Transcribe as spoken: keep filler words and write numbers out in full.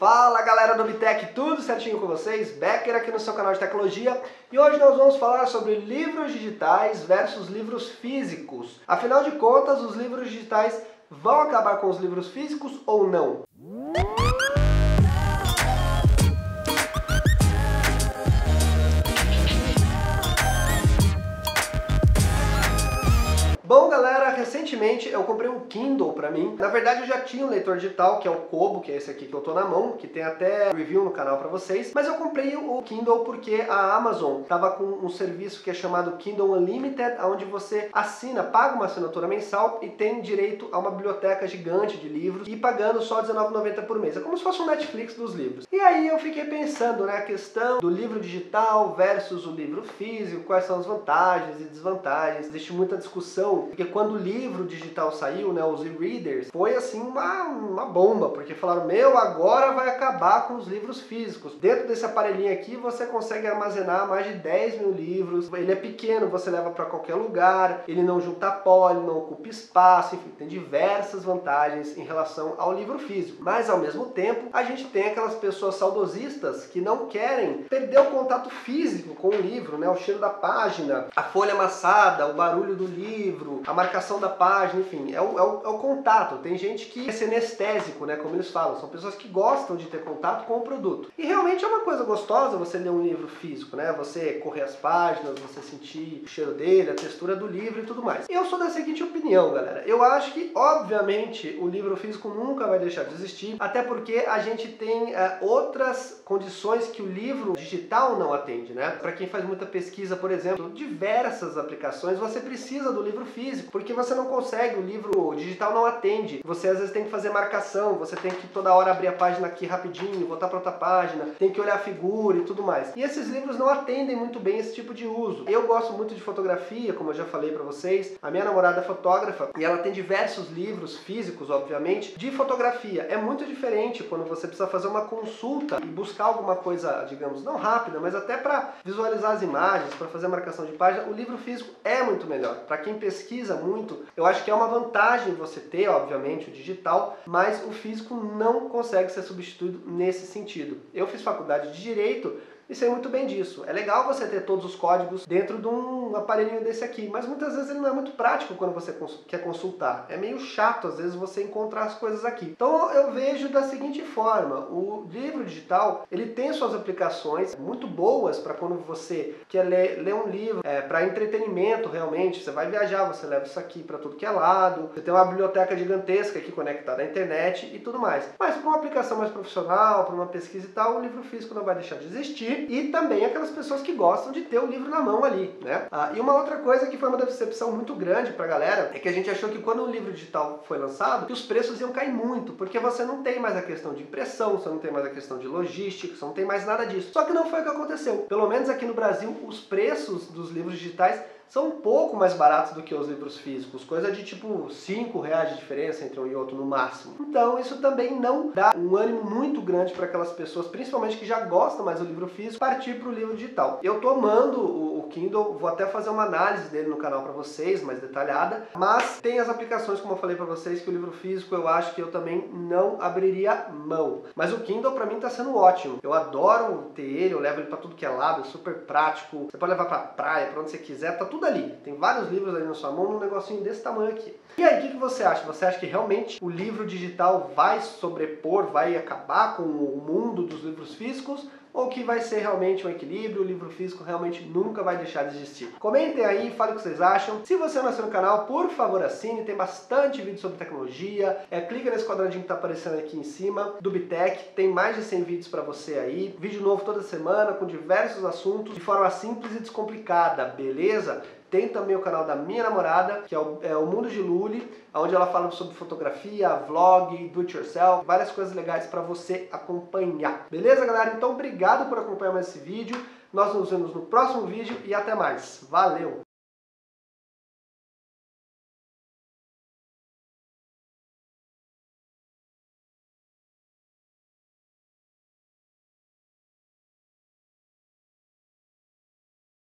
Fala galera do Bitec, tudo certinho com vocês? Becker aqui no seu canal de tecnologia e hoje nós vamos falar sobre livros digitais versus livros físicos. Afinal de contas, os livros digitais vão acabar com os livros físicos ou não? Bom galera, recentemente eu comprei um Kindle pra mim. Na verdade eu já tinha um leitor digital, que é o Kobo, que é esse aqui que eu tô na mão, que tem até review no canal pra vocês. Mas eu comprei o Kindle porque a Amazon tava com um serviço que é chamado Kindle Unlimited, onde você assina, paga uma assinatura mensal e tem direito a uma biblioteca gigante de livros e pagando só dezenove reais e noventa centavos por mês. É como se fosse um Netflix dos livros. E aí eu fiquei pensando, né, a questão do livro digital versus o livro físico, quais são as vantagens e desvantagens. Existe muita discussão. Porque quando o livro digital saiu, né, os e-readers, foi assim uma, uma bomba, porque falaram, meu, agora vai acabar com os livros físicos. Dentro desse aparelhinho aqui você consegue armazenar mais de dez mil livros, ele é pequeno, você leva para qualquer lugar, ele não junta pó, ele não ocupa espaço, enfim, tem diversas vantagens em relação ao livro físico. Mas ao mesmo tempo, a gente tem aquelas pessoas saudosistas que não querem perder o contato físico com o livro, né, o cheiro da página, a folha amassada, o barulho do livro, a marcação da página, enfim, é o, é, o, é o contato. Tem gente que é sinestésico, né, como eles falam, são pessoas que gostam de ter contato com o produto. E realmente é uma coisa gostosa você ler um livro físico, né, você correr as páginas, você sentir o cheiro dele, a textura do livro e tudo mais. E eu sou da seguinte opinião, galera, eu acho que, obviamente, o livro físico nunca vai deixar de existir, até porque a gente tem é, outras condições que o livro digital não atende, né. Para quem faz muita pesquisa, por exemplo, diversas aplicações, você precisa do livro físico, porque você não consegue, o livro digital não atende. Você às vezes tem que fazer marcação, você tem que toda hora abrir a página aqui rapidinho, voltar para outra página, tem que olhar a figura e tudo mais. E esses livros não atendem muito bem esse tipo de uso. Eu gosto muito de fotografia, como eu já falei para vocês. A minha namorada é fotógrafa e ela tem diversos livros físicos, obviamente, de fotografia. É muito diferente quando você precisa fazer uma consulta e buscar alguma coisa, digamos, não rápida, mas até para visualizar as imagens, para fazer marcação de página. O livro físico é muito melhor. Para quem pesquisa muito, eu acho que é uma vantagem você ter, obviamente, o digital, mas o físico não consegue ser substituído nesse sentido. Eu fiz faculdade de Direito e sei muito bem disso. É legal você ter todos os códigos dentro de um aparelhinho desse aqui, mas muitas vezes ele não é muito prático quando você quer consultar. É meio chato, às vezes, você encontrar as coisas aqui. Então eu vejo da seguinte forma, o livro digital, ele tem suas aplicações muito boas para quando você quer ler, ler um livro, é, para entretenimento realmente, você vai viajar, você leva isso aqui para tudo que é lado, você tem uma biblioteca gigantesca aqui conectada à internet e tudo mais. Mas para uma aplicação mais profissional, para uma pesquisa e tal, o livro físico não vai deixar de existir. E também aquelas pessoas que gostam de ter o livro na mão ali, né? Ah, e uma outra coisa que foi uma decepção muito grande pra galera é que a gente achou que quando o livro digital foi lançado, que os preços iam cair muito, porque você não tem mais a questão de impressão, você não tem mais a questão de logística, você não tem mais nada disso. Só que não foi o que aconteceu. Pelo menos aqui no Brasil, os preços dos livros digitais são um pouco mais baratos do que os livros físicos, coisa de tipo cinco reais de diferença entre um e outro no máximo. Então isso também não dá um ânimo muito grande para aquelas pessoas, principalmente que já gostam mais do livro físico, partir para o livro digital. Eu tô amando o Kindle, vou até fazer uma análise dele no canal para vocês, mais detalhada, mas tem as aplicações, como eu falei para vocês, que o livro físico eu acho que eu também não abriria mão. Mas o Kindle para mim tá sendo ótimo. Eu adoro ter ele, eu levo ele para tudo que é lado, é super prático, você pode levar para praia, para onde você quiser, tá tudo ali. Tem vários livros ali na sua mão, num negocinho desse tamanho aqui. E aí, o que, que você acha? Você acha que realmente o livro digital vai sobrepor, vai acabar com o mundo dos livros físicos? Ou que vai ser realmente um equilíbrio, o livro físico realmente nunca vai deixar de existir? Comentem aí, falem o que vocês acham. Se você não é inscrito no canal, por favor assine, tem bastante vídeo sobre tecnologia. É, clica nesse quadradinho que está aparecendo aqui em cima, do Bitec, tem mais de cem vídeos para você aí. Vídeo novo toda semana, com diversos assuntos, de forma simples e descomplicada, beleza? Tem também o canal da minha namorada, que é o, é o Mundo de Luli, onde ela fala sobre fotografia, vlog, do it yourself, várias coisas legais para você acompanhar. Beleza, galera? Então, obrigado por acompanhar mais esse vídeo. Nós nos vemos no próximo vídeo e até mais. Valeu!